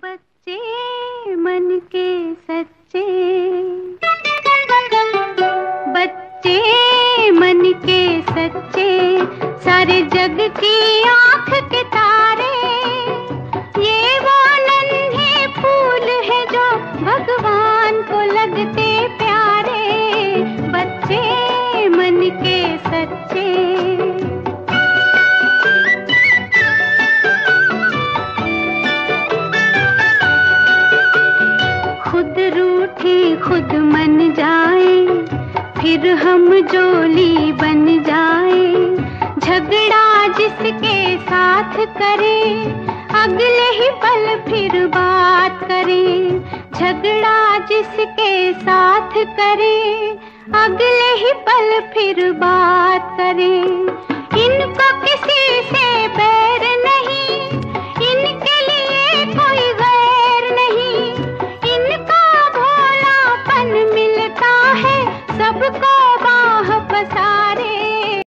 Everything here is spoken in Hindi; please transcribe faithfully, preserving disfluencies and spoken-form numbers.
बच्चे मन के सच्चे, बच्चे मन के सच्चे, सारे जग की आंख के तारे, ये वो नन्हे फूल है जो भगवान को लगते प्यारे, बच्चे मन के सच्चे। खुद रूठे खुद मन जाए, फिर हम जोली बन जाए, झगड़ा जिसके साथ करे, अगले ही पल फिर बात करे, झगड़ा जिसके साथ करे, अगले ही पल फिर बात करे। इनको किसी से बैर नहीं, इनके लिए कोई गैर नहीं, इनका भोलापन मिलता है सबको।